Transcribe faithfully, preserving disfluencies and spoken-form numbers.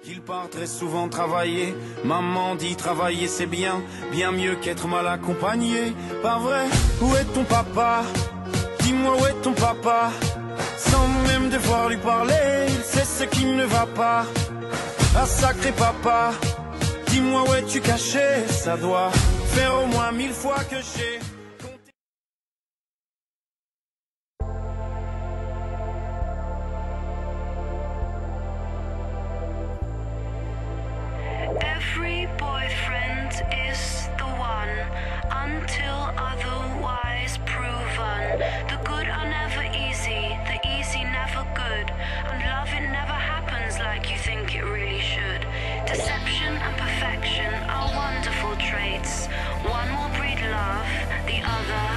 Qu'il part très souvent travailler. Maman dit travailler c'est bien, bien mieux qu'être mal accompagné. Pas vrai? Où est ton papa? Dis-moi où est ton papa? Sans même devoir lui parler, il sait ce qui ne va pas. Ah sacré papa, dis-moi où es-tu caché? Ça doit faire au moins mille fois que j'ai compté. Every boyfriend is the one until otherwise proven. The good are never easy, the easy never good, and love it never happens like you think it really should. Deception and perfection are wonderful traits. One will breed love, the other